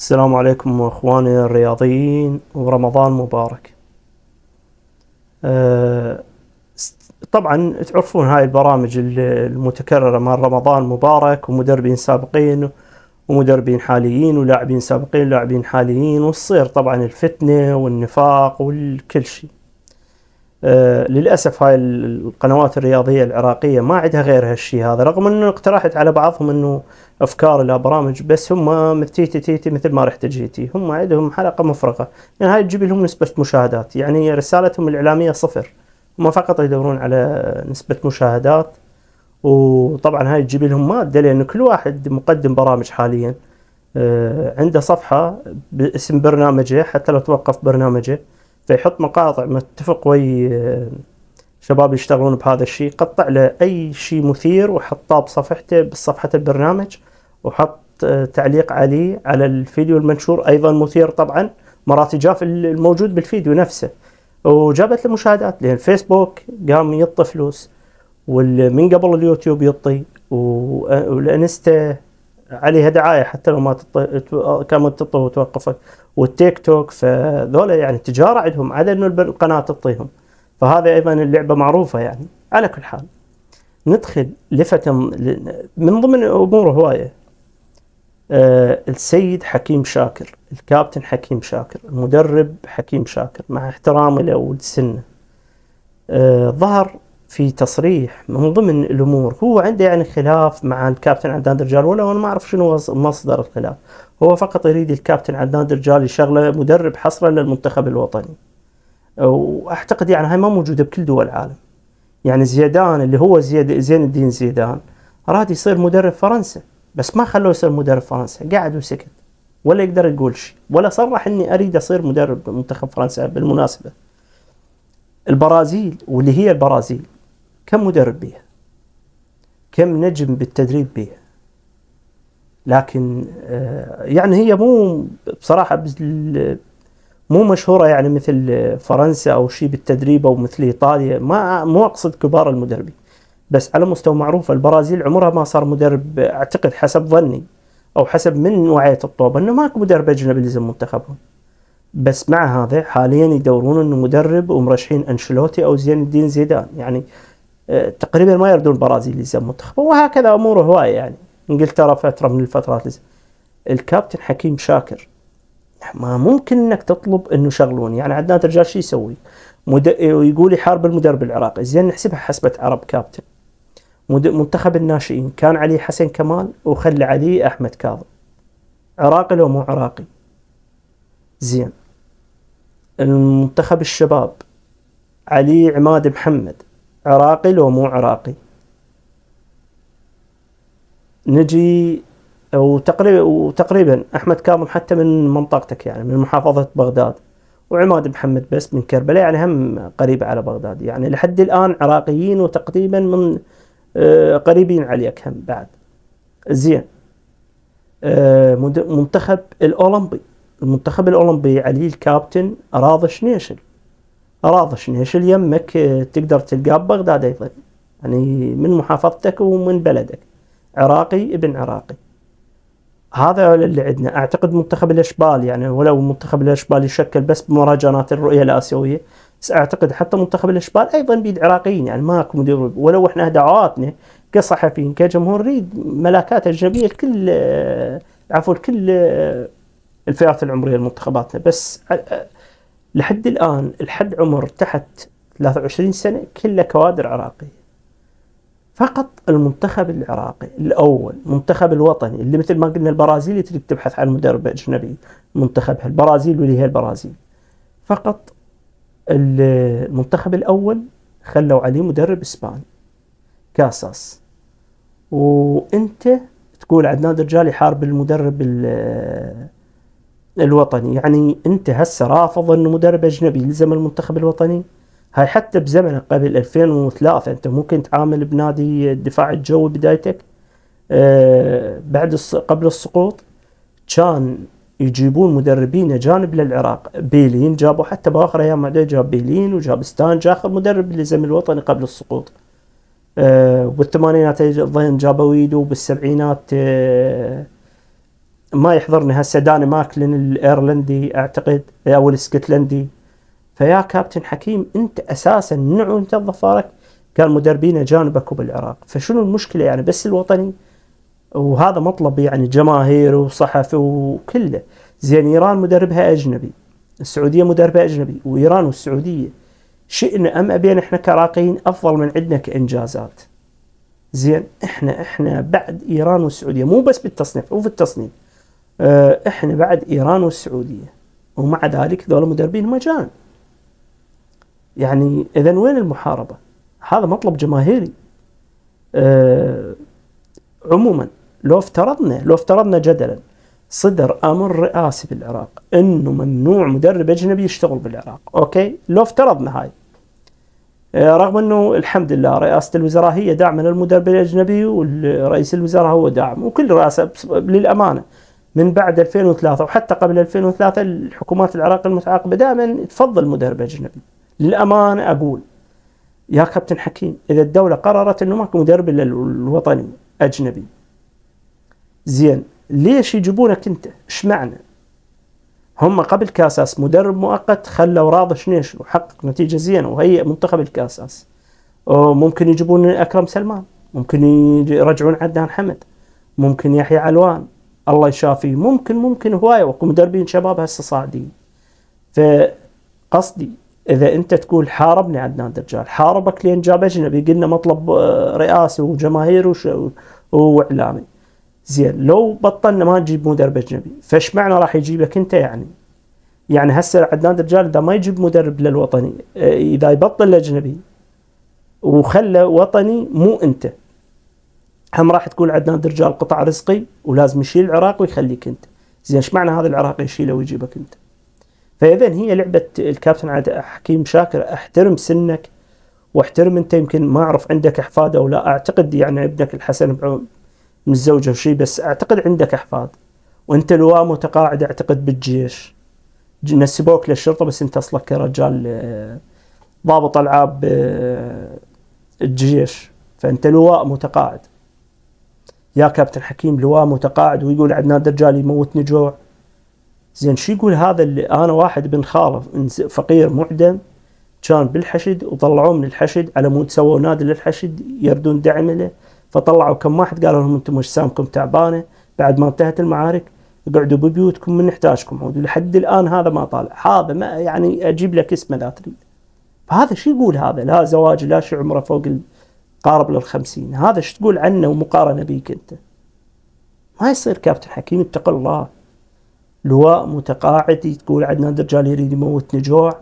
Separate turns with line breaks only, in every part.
السلام عليكم اخواني الرياضيين ورمضان مبارك. أه، طبعا تعرفون هاي البرامج المتكررة مال رمضان مبارك ومدربين سابقين ومدربين حاليين ولاعبين سابقين ولاعبين حاليين، وتصير طبعا الفتنة والنفاق والكل شيء. للأسف هاي القنوات الرياضية العراقية ما عندها غير هالشي هذا، رغم أنه اقترحت على بعضهم أنه أفكار لا برامج، بس هم تيتي تيتي مثل ما رحت جيتي، هم عندهم حلقة مفرغة، يعني هاي تجيب لهم نسبة مشاهدات، يعني رسالتهم الإعلامية صفر، هم فقط يدورون على نسبة مشاهدات. وطبعا هاي تجيب لهم مادة، لأن كل واحد مقدم برامج حاليا عنده صفحة باسم برنامجه، حتى لو توقف برنامجه فيحط مقاطع متفق ويا شباب يشتغلون بهذا الشيء، قطع له أي شيء مثير وحطاه بصفحته بصفحة البرنامج، وحط تعليق عليه على الفيديو المنشور أيضا مثير، طبعا مرات جاء الموجود بالفيديو نفسه، وجابت له مشاهدات، لأن الفيسبوك قام يعطي فلوس، ومن قبل اليوتيوب يعطي، والانستا عليها دعاية حتى لو ما كانت تطي وتوقفت، والتيك توك، فذولا يعني التجارة عندهم على انه القناة تعطيهم، فهذا ايضا اللعبة معروفة يعني. على كل حال ندخل لفتة من ضمن امور هواية. السيد حكيم شاكر، الكابتن حكيم شاكر، المدرب حكيم شاكر، مع احترامي له ولسنه، ظهر في تصريح من ضمن الامور، هو عنده يعني خلاف مع الكابتن عدنان درجال، ولا انا ما اعرف شنو مصدر الخلاف، هو فقط يريد الكابتن عدنان درجال يشغله مدرب حصرا للمنتخب الوطني، واعتقد يعني هاي ما موجوده بكل دول العالم. يعني زيدان اللي هو زين الدين زيدان اراد يصير مدرب فرنسا، بس ما خلوه يصير مدرب فرنسا، قعد وسكت، ولا يقدر يقول شيء، ولا صرح اني اريد اصير مدرب منتخب فرنسا. بالمناسبه البرازيل، واللي هي البرازيل، كم مدرب بيها، كم نجم بالتدريب بيها، لكن يعني هي مو بصراحة مو مشهورة يعني مثل فرنسا أو شيء بالتدريب، أو مثل إيطاليا، ما مو أقصد كبار المدربين، بس على مستوى معروف البرازيل عمرها ما صار مدرب، أعتقد حسب ظني أو حسب من وعية الطوبة أنه ماكو مدرب أجنبي لزم منتخبهم. بس مع هذا حاليا يدورون أنه مدرب، ومرشحين أنشيلوتي أو زين الدين زيدان، يعني تقريبا ما يردون البرازيل يلزم منتخبه، وهكذا اموره هوايه يعني. انجلترا فتره من الفترات لزم الكابتن حكيم شاكر، ما ممكن انك تطلب انه شغلوني، يعني عدنان رجال شو يسوي؟ ويقول يحارب المدرب العراقي، زين نحسبها حسبة عرب كابتن. منتخب الناشئين كان عليه حسن كمال وخلى عليه احمد كاظم، عراقي لو مو عراقي؟ زين المنتخب الشباب علي عماد محمد، عراقي لو مو عراقي؟ نجي وتقريبا احمد كاظم حتى من منطقتك، يعني من محافظة بغداد، وعماد محمد بس من كربلاء، يعني هم قريبة على بغداد، يعني لحد الآن عراقيين، وتقريبا من قريبين عليك هم بعد. زين منتخب الأولمبي، المنتخب الأولمبي علي الكابتن راضي شنيشل، راضي شنيشل يمك، تقدر تلقاه ببغداد أيضا، يعني من محافظتك ومن بلدك، عراقي ابن عراقي. هذا اللي عندنا. اعتقد منتخب الاشبال، يعني ولو منتخب الاشبال يشكل بس بمراجعات الرؤية الآسيوية، بس اعتقد حتى منتخب الاشبال ايضا بيد عراقيين، يعني ماكو مدرب، ولو احنا دعواتنا كصحفيين كجمهور نريد ملاكات اجنبيه لكل عفوا لكل الفئات العمريه لمنتخباتنا، بس لحد الان الحد عمر تحت 23 سنه كله كوادر عراقيه. فقط المنتخب العراقي الأول، منتخب الوطني، اللي مثل ما قلنا البرازيل تريد تبحث عن مدرب أجنبي منتخبها البرازيل، واللي هي البرازيل فقط. المنتخب الأول خلوا عليه مدرب إسباني كاساس، وأنت تقول عدنان درجال يحارب المدرب الوطني، يعني أنت هسه رافض أنه مدرب أجنبي يلزم المنتخب الوطني؟ هاي حتى بزمن قبل 2003 انت ممكن تعامل بنادي الدفاع الجوي بدايتك، بعد قبل السقوط كان يجيبون مدربين اجانب للعراق، بيلين جابوا حتى باخر ايام معدي، جاب بيلين وجاب ستان، اخر مدرب للزم الوطني قبل السقوط. بالثمانينات الظاهر جابوا ويدو، بالسبعينات ما يحضرني هسه داني ماكلين الايرلندي اعتقد او الاسكتلندي. فيا كابتن حكيم انت اساسا منو انت ظفارك؟ كان مدربين اجانبك بالعراق، فشنو المشكله يعني؟ بس الوطني، وهذا مطلب يعني جماهير وصحف وكله. زين ايران مدربها اجنبي، السعوديه مدربها اجنبي، وايران والسعوديه شئنا ام ابين احنا كعراقيين افضل من عندنا كانجازات. زين احنا بعد ايران والسعوديه، مو بس بالتصنيف، مو في التصنيف، احنا بعد ايران والسعوديه، ومع ذلك ذول مدربين مجان. يعني اذا وين المحاربه؟ هذا مطلب جماهيري. عموما لو افترضنا جدلا صدر امر رئاسي بالعراق انه ممنوع مدرب اجنبي يشتغل بالعراق، اوكي، لو افترضنا هاي، رغم انه الحمد لله رئاسه الوزراء هي داعمه للمدرب الاجنبي، والرئيس الوزراء هو داعم، وكل رئاسه للامانه من بعد 2003 وحتى قبل 2003 الحكومات العراق المتعاقبه دائما تفضل مدرب اجنبي. للامانه اقول يا كابتن حكيم، اذا الدوله قررت انه ماكو مدرب الا الوطني اجنبي، زين ليش يجيبونك انت؟ ايش معنى؟ هم قبل كاساس مدرب مؤقت خلوا راضي شنيش وحقق نتيجه زينه وهي منتخب الكاساس، وممكن يجيبون اكرم سلمان، ممكن يرجعون عدنان حمد، ممكن يحيى علوان الله يشافيه، ممكن هوايه، وكم مدربين شباب هسه صاعدين. فقصدي اذا انت تقول حاربني عدنان درجال، حاربك لين جاب اجنبي، قلنا مطلب رئاسي وجماهير واعلامي. زين لو بطلنا ما نجيب مدرب اجنبي، فايش معنى راح يجيبك انت يعني؟ يعني هسه عدنان درجال اذا ما يجيب مدرب للوطني، اذا يبطل الاجنبي وخلى وطني، مو انت هم راح تقول عدنان درجال قطع رزقي ولازم يشيل العراق ويخليك انت. زين ايش معنى هذا العراق يشيله ويجيبك انت؟ فاذا هي لعبه الكابتن حكيم شاكر. احترم سنك واحترم انت، يمكن ما اعرف عندك احفاد او لا، اعتقد يعني ابنك الحسن من الزوجه وشي، بس اعتقد عندك احفاد، وانت لواء متقاعد اعتقد بالجيش، نسبوك للشرطه بس انت اصلك كرجال ضابط العاب الجيش، فانت لواء متقاعد. يا كابتن حكيم لواء متقاعد ويقول عدنان درجال يموتني جوع؟ زين شو يقول هذا؟ اللي انا واحد بن خالف فقير معدم كان بالحشد وطلعوه من الحشد على مود سووا نادي للحشد يردون دعم له، فطلعوا كم واحد قالوا لهم انتم اجسامكم تعبانه، بعد ما انتهت المعارك اقعدوا ببيوتكم من نحتاجكم عود، لحد الان هذا ما طالع، هذا ما يعني اجيب لك اسمه لا تريد. فهذا شو يقول؟ هذا لا زواج لا شو عمره فوق قارب لل50، هذا شو تقول عنه ومقارنه بيك انت؟ ما يصير كابتن حكيم، اتق الله. لواء متقاعد تقول عدنان درجال يريد يموتني جوع؟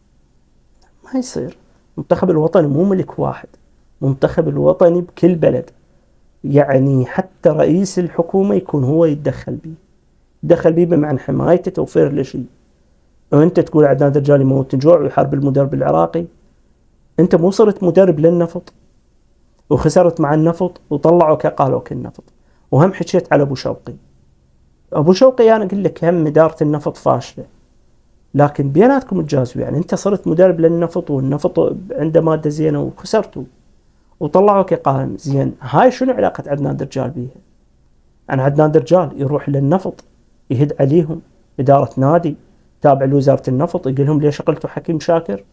ما يصير. منتخب الوطني مو ملك واحد، منتخب الوطني بكل بلد، يعني حتى رئيس الحكومة يكون هو يتدخل بيه بمعنى حمايته توفير له شيء. وانت تقول عدنان درجال يموتني جوع ويحارب المدرب العراقي؟ انت مو صرت مدرب للنفط وخسرت مع النفط وطلعوك قالوك النفط، وهم حكيت على ابو شوقي انا اقول لك هم اداره النفط فاشله، لكن بيناتكم تجازوا. يعني انت صرت مدرب للنفط والنفط عنده ماده زينه وخسرتوا وطلعوك قائم. زين هاي شنو علاقه عدنان درجال بيها؟ انا عدنان درجال يروح للنفط يهد عليهم اداره نادي تابع لوزاره النفط، يقول لهم ليش قلتوا حكيم شاكر؟